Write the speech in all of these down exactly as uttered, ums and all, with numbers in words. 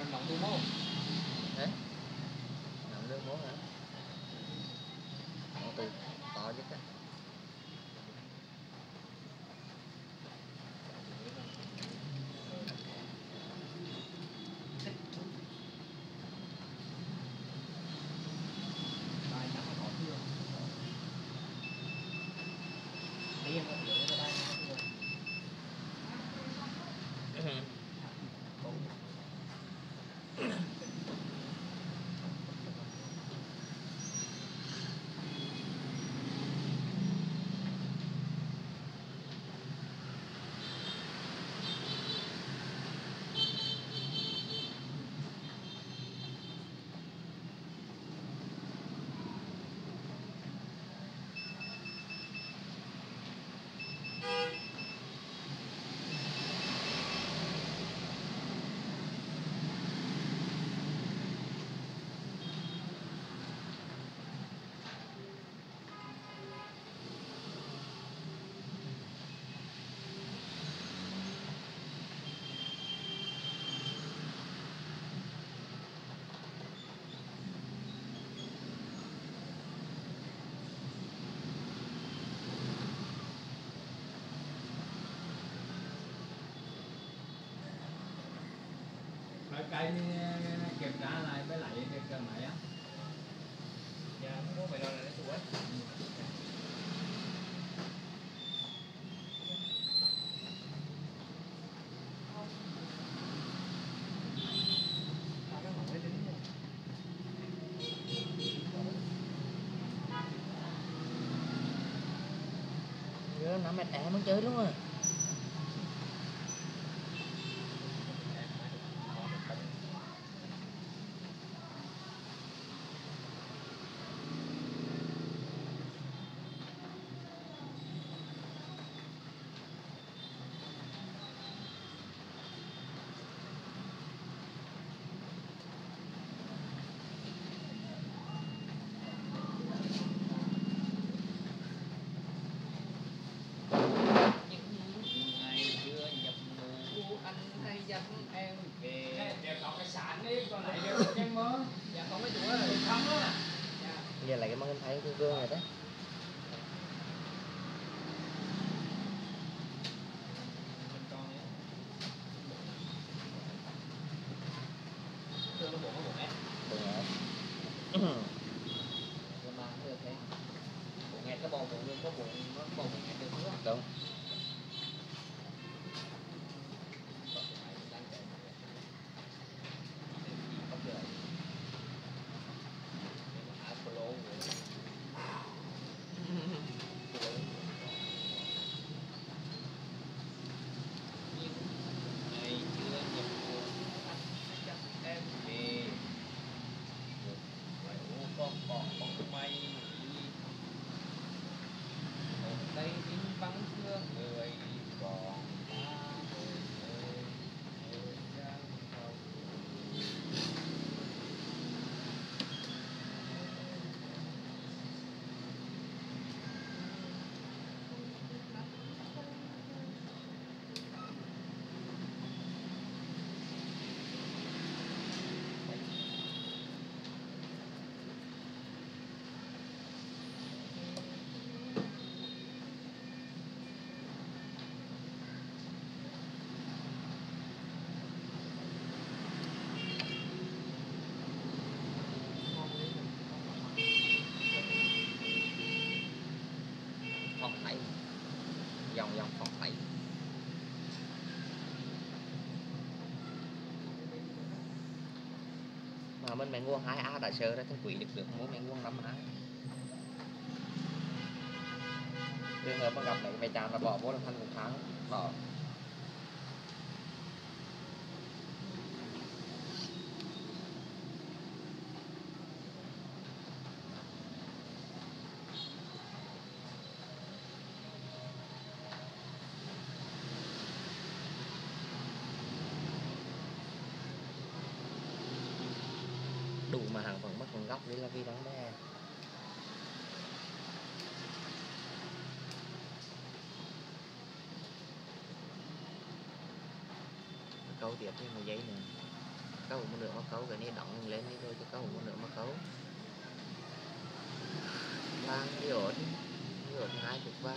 mình nọng tu mốt hả? Nọng lương mốt hả? Nọng từ to chứ á. bài chắc là có chưa đi em có hiểu cho tay phải cây kiểm tra lại với lại cái cơ máy á. dạ không có phải lo là lấy tuổi Nhớ năm mét em muốn chơi luôn à. anh hay dắt em về Để có cái sản đi, còn lại đều em mơ. dạ không mấy chủ ơi Không á. dạ Giờ lại cái món em thấy cái gương này đấy. mình còn nhé thương nó bộ nó bộ ép Bộ nghẹt. nhưng mà không được thế bộ nghẹt cái bò bộ lương có bộ nó bò bộ nghẹt được nữa Đúng. ngày chưa nhập buồn anh chắc em về phải ô con còn con mây hôm nay in vắng thương người còn ta người ơi người đang không Phòng tẩy. Dòng dòng phòng tẩy. Mà mình mày nguồn hai A đã sơ ra thằng quỷ được được mỗi mày nguồn năm A. Trường hợp mà gặp mấy mày chàng là bỏ vô là thành một tháng bỏ. Đủ mà hàng vẫn mất một góc đấy là vì đáng bé. Câu tiếp thêm một giấy nữa. câu một nửa mà câu cái này đóng lên đi rồi cho câu một nửa mà câu vàng diode diode hai chục vàng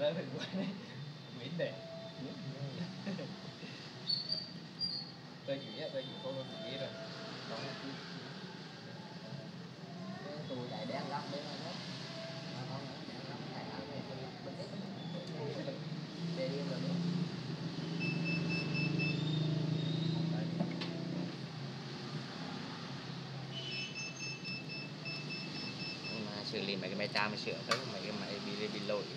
lên hình quay đấy Nguyễn đẹp tôi chịu á tôi chịu cô luôn gì rồi Còn cái cái tụi đại đen lắm đấy mà nó mà không đen lắm thầy ăn này tôi mình biết để đi rồi nữa mà xử lý mấy cái máy tra mà sửa thôi mấy cái máy bị bị lỗi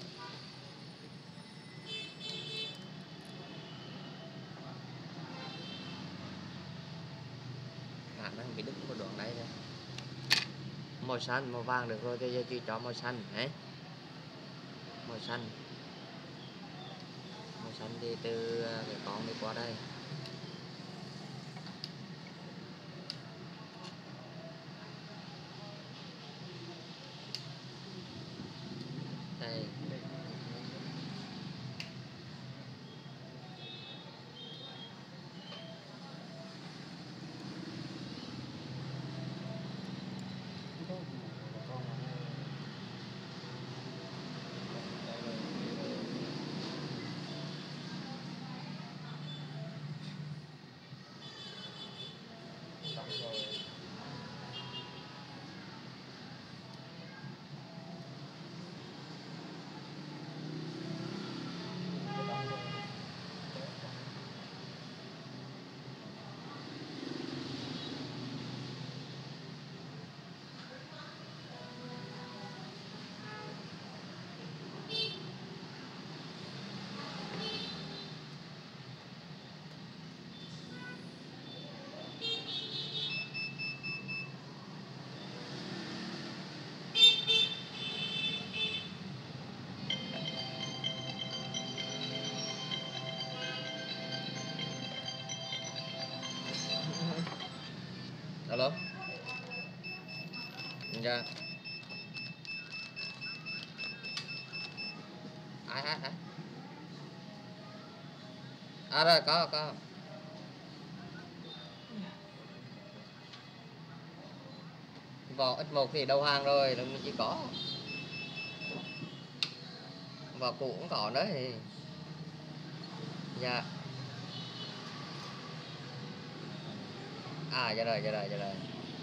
khả năng bị đứt một đoạn đây rồi màu xanh màu vàng được rồi bây giờ chỉ cho màu xanh đấy màu xanh màu xanh đi từ cái con đi qua đây đây xong rồi alo dạ ai ai ai à rồi có có vào ít một thì đầu hàng rồi mình chỉ có vào cũ cũng có đấy thì dạ à dạ rồi dạ rồi dạ rồi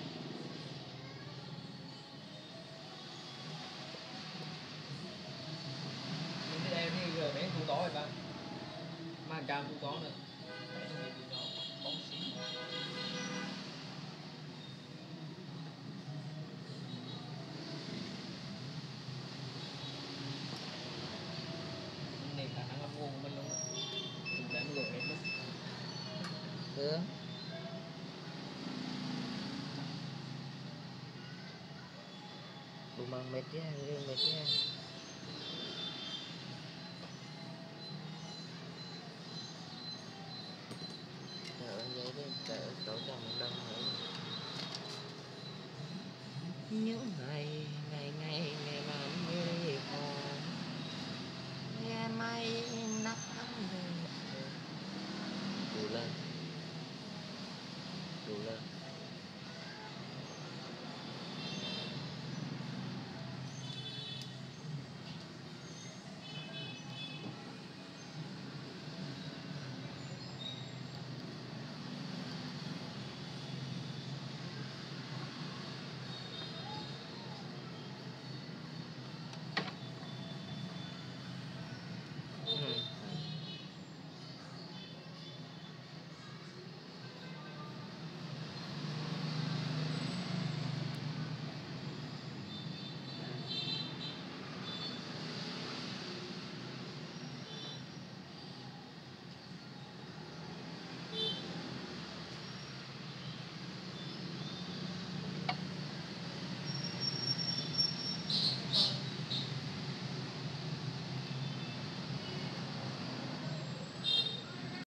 nhưng cái đây đi rồi mấy thu tó rồi ba mà cam thu tó nữa bóng xí này khả năng âm ngu của mình luôn á chúng ta mới gửi hết đó cứ đu mang mệt nha mệt nha ở giấy đi để chỗ cho một lần nữa những ngày